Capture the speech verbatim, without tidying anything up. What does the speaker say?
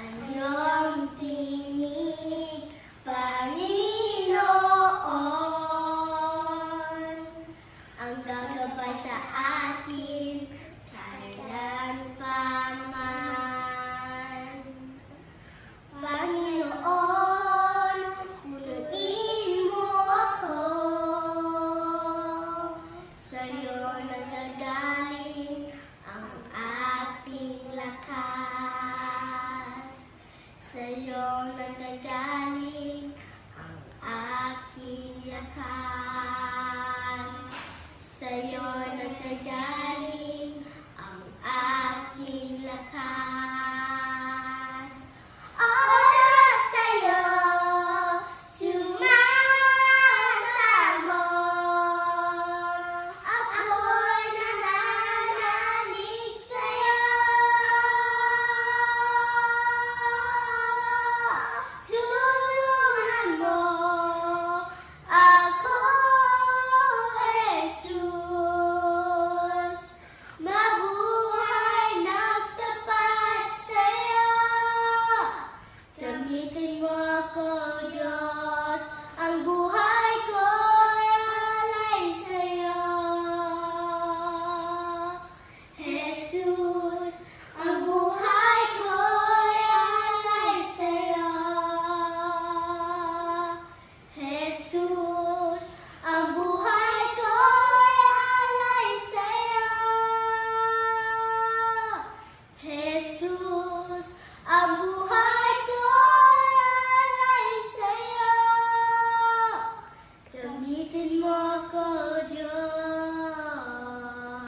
ang iyong tinig, Panginoon, ang gagabay sa atin kailan pa man. Panginoon, punuin mo ako, sa'yo nagagaling ang aking lakas, sa'yo nagagaling ang aking lakas.